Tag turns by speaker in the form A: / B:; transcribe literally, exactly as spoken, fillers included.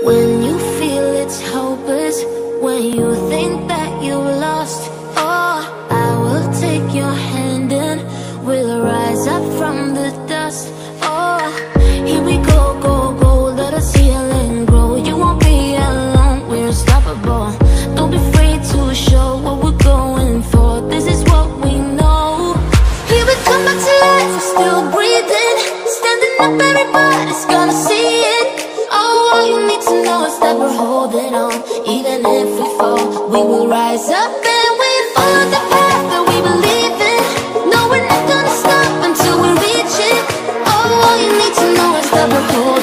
A: When you feel it's hopeless, when you think that you lost, oh, I will take your hand and we'll rise up from the dust. Oh, here we go, go, go, let us heal and grow. You won't be alone, we're unstoppable. Don't be afraid to show what we're going for. This is what we know. Here we come back to life, we're still breathing. Standing up, everybody's gonna see it. Oh, all you need to know is that we're holding on. Even if we fall, we will rise up and we follow the path that we believe in. No, we're not gonna stop until we reach it. Oh, all you need to know is that we're holding on.